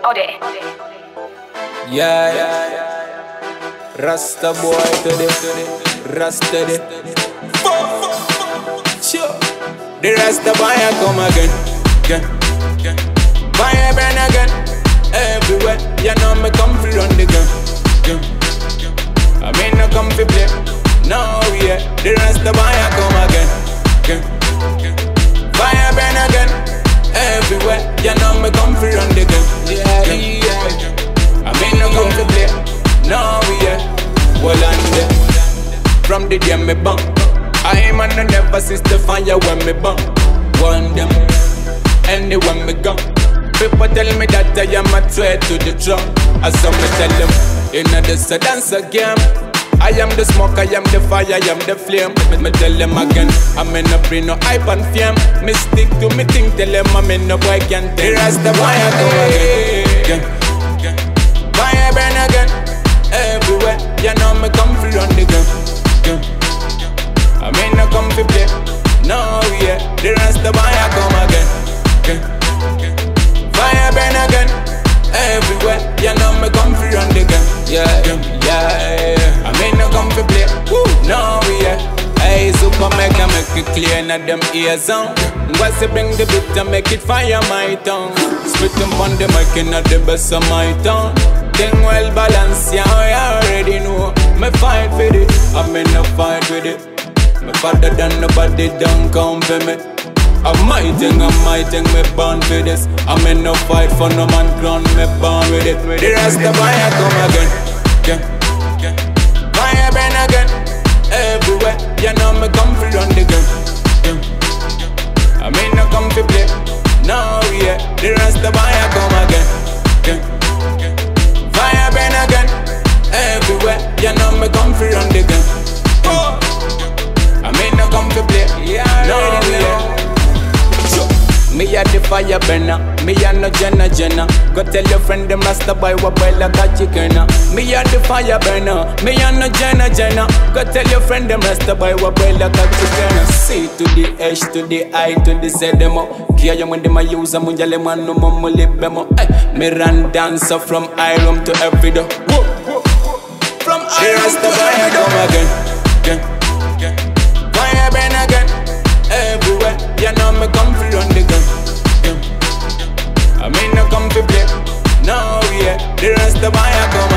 Ode. Yeah. Rasta boy today, Rasta day. Sure. The Rasta boy I come again. Fire burn again. Everywhere, you know me come fi run the gun. I mean no come fi play. No yeah, the Rasta boy I come again. Fire burn again. Everywhere, you know me come fi run the gun. I mean no come fi play. No yeah, well and there. From the day me bang, I man no never cease the fire when me bang. One them, anywhere me go. People tell me that I am a threat to the drum. As some me tell them, you know this a dance again. I am the smoke, I am the fire, I am the flame. Me tell them again, I'm in no bring no hype and fame. Me stick to me thing, tell them I'm in no boy can't tell. The rest of my again. Fire burn again. Everywhere, you know me come fi run the gun. I mean no come fi play. No yeah, the rest of my come again. Fire burn again. Everywhere, you know me come fi run the gun. Yeah. I mean no come fi play. No yeah. Hey, super mega make it clear na them ears on. What's it bring the beat to make it fire my tongue? Spit them on the mic and not the best of my tongue. Thing well balanced, yeah, I already know. Me fight with it, I'm in a fight with it. Me father than nobody don't come for me. I'm my thing, me born for this. I'm in no fight for no man crown, me born with it. The rest of fire come again. Fire burn again. Everywhere, you know me come fi run the gun. I mean no come fi play. No yeah, the rest of fire come again. Fire burn again. Everywhere, you know me come fi run the gun. I mean no come fi play. No yeah. Me a the fire burner, me a no Jenna. Go tell your friend them Rasta boy what boy like a chicken. Me a the fire burner, me a no Jenna. Go tell your friend them Rasta boy what boy like a chicken. C to the H to the I to the Z demo. Kia you when them a use a munjale man no mo live demo. Me run dancer from Iron to every door. From Iron to fire come again. Fire burn again. Everywhere, you know me come fi run the gun. I mean no come fi play. No yeah, the rest of my come